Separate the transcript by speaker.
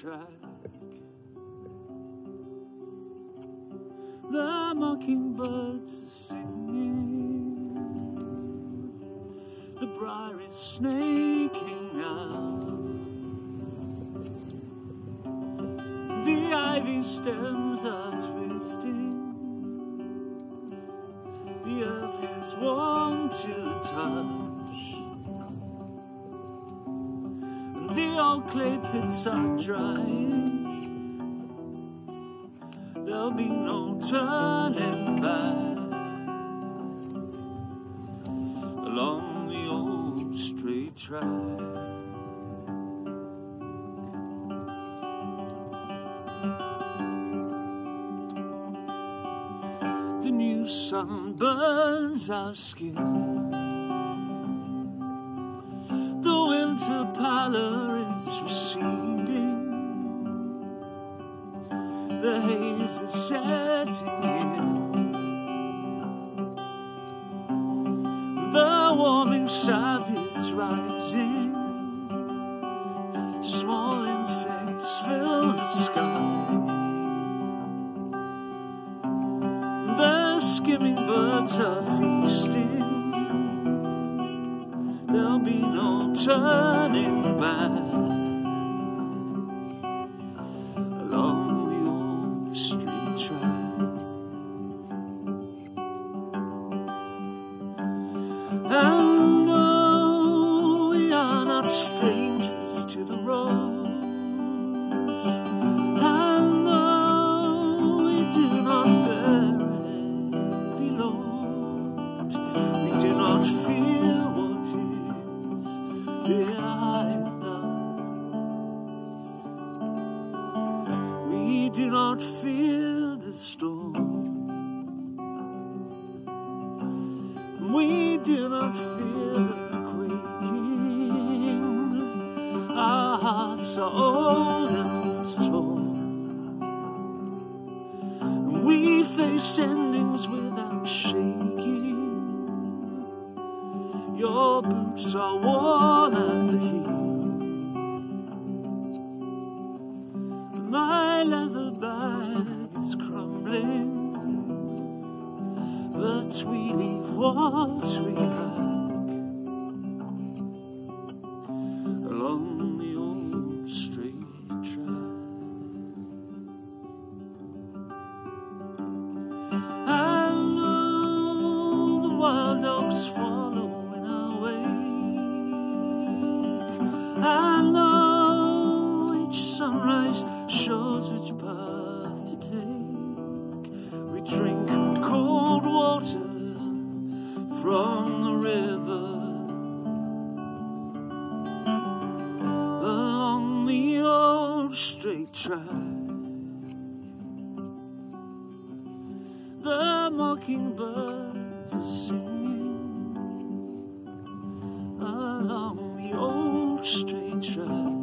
Speaker 1: track. The mockingbirds are singing, the briar is snaking out, the ivy stems are twisting, the earth is warm to the touch, and the old clay pits are drying. There'll be no turning back along the old straight track. The new sun burns our skin, the winter pallor is receding, the haze is setting in, the warming sap is rising, small insects fill the sky, the skimming birds are feasting, there'll be no turning back along street track. And no, we are not strangers to the road. And no, we do not bear heavy load. We do not fear what is behind us. We do not fear the storm. We do not fear the quaking. Our hearts are old and torn. We face endings without shaking. Your boots are worn at the heel. My leather bag is crumbling, but we leave what we lack along the old straight track. I know the wild dogs follow in our wake. I know each sunrise shows which path to take. We drink cold water from the river along the old straight track. The mockingbirds are singing along the old straight track.